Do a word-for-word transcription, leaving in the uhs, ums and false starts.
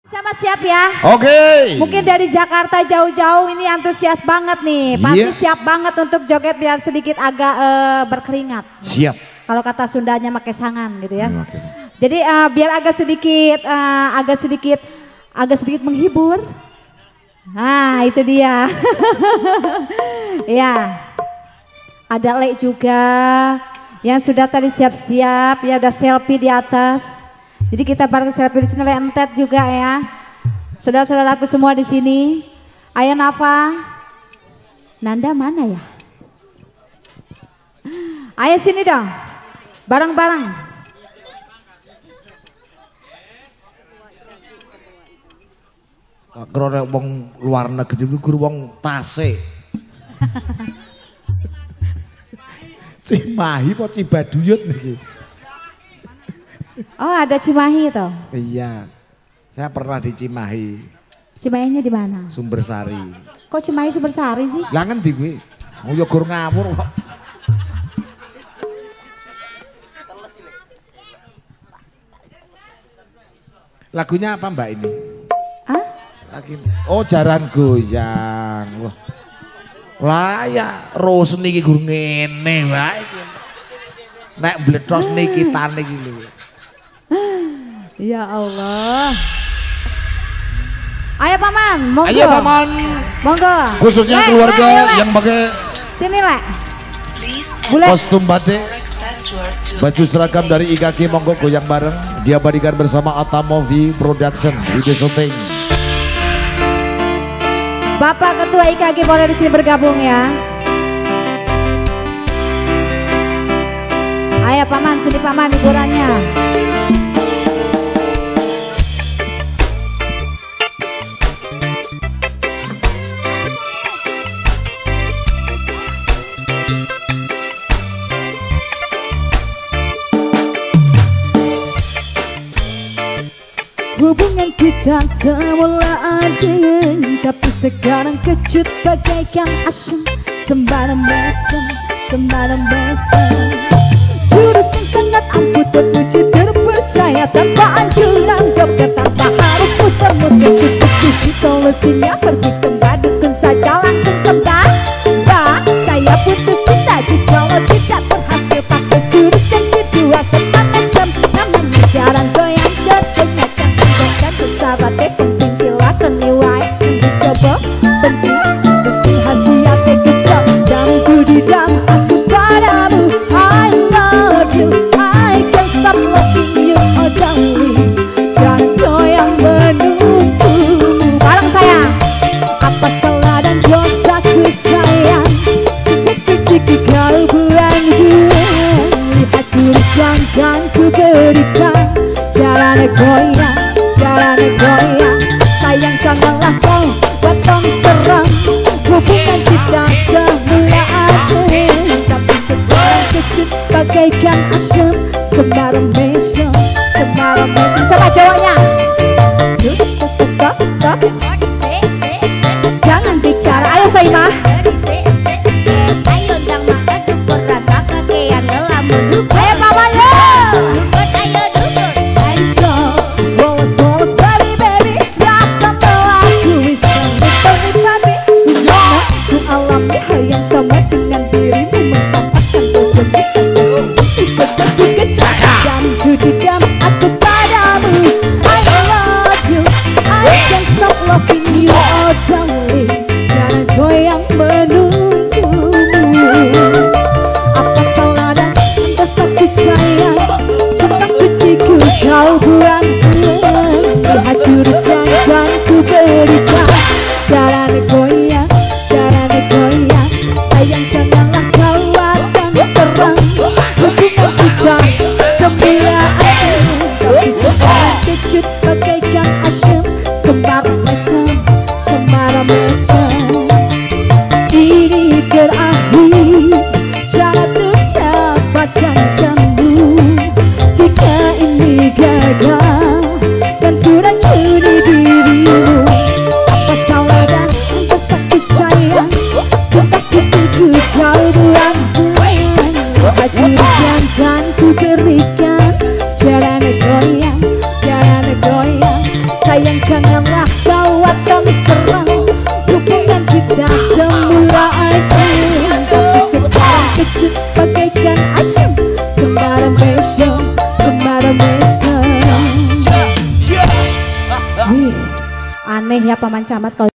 Sama siap ya? Oke. Okay. Mungkin dari Jakarta jauh-jauh ini antusias banget nih. Pasti yeah. siap banget untuk joget biar sedikit agak uh, berkeringat. Siap. Kalau kata Sundanya pakai sangan gitu ya. Hmm, okay. Jadi uh, biar agak sedikit, uh, agak sedikit, agak sedikit menghibur. Nah itu dia. Ya. Ada Lek juga yang sudah tadi siap-siap ya udah selfie di atas. Jadi kita bareng selfie di sini lentet juga ya. Saudara-saudaraku semua di sini. Ayo Nafa. Nanda mana ya? Ayo sini dong. Bareng-bareng. Karena wong luar negeri guru wong Tasik. Cimahi kok Cibaduyut nih. Oh ada Cimahi itu? Iya, saya pernah di Cimahi. Cimahinya di mana? Sumbersari. Kok Cimahi Sumbersari sih? Lah ngendi kuwi? Mau yo gur ngawur kok. Lagunya apa Mbak ini? Hah? Lagi, oh Jaran Goyang. Loh. Lah ya Rosni iki gur ngene wae iki. Nek bletos nikitane iki lho. Ya Allah. Ayo Paman, monggo. Ayo Paman. Monggo. Khususnya Lek, keluarga lek, lek. yang pakai sini Lek. Kostum batik, baju seragam dari I K G monggo goyang bareng. Diabadikan bersama Atta Movie Production video syuting. Bapak Ketua I K G boleh di sini bergabung ya. Ayo Paman, sini Paman hiburannya. Hubungan kita semula adem, tapi sekarang kecut bagaikan asam. Sembarang mesem, sembarang mesem. Jurus yang sangat ampuh, terpuji, terpercaya. Tanpa anjuran dokter, tanpa harus muter-muter. Cukup solusinya pergi ke dukun saja langsung sembuh. Bah, saya putus cinta jika tidak berhasil pakai jurus yang kedua. Sempat mesem, namanya jalan goyang jatuhnya. Sahabatnya penting dilakukan niwai. Dicoba penting, penting hasiatnya kecil. Dan ku di dalam aku padamu. I love you, I can't stop loving you, oh darling. Jangan goyang menunggu. Bareng sayang. Apa salah dan dosaku sayang? Ketika kau buang dua, lihat jurus yang kan ku berikan. Jalan goyang, jalan goyang. Sayang janganlah kau datang serang. Hubungan kita semula adem, tapi sekarang kecut bagaikan asam. Sembarang mesem, sembarang mesem. Coba cowoknya. Stop, stop. Jangan bicara. Ayo Soimah. Ayo dang makan dukun rasa kakean ngelamun. Ayo Paman yo. Ayo dukun. Ayo, bolos bolos baby baby. Rasa melaku wisdom baby baby. Dimana ku alami hal yang sama dengan dirimu, mencampakkan dukun ikut-ikut kecil. Dan ku di dalam aku padamu. I love you, I can't stop loving you, oh darling. Jangan goyang menunggumu. Apa salah dan dosaku sayang? Cinta suciku kau buang-buang. Lihat jurus yang kan ku berikan. Jalan goyang, jalan goyang. Sayang janganlah kau akan serang. Hubungan kita semula adem, tapi sekarang kecut bagaikan asam. Sembarang mesem, sembarang mesem. Ini terakhir cara untuk dapatkan kamu. Jika ini gagal tengah gawat dan mesra, hubungan kita semula adem, tapi sekarang kecut bagaikan asam. Sembara mesem, sembara mesem. Wih, aneh ya Paman Camat kalau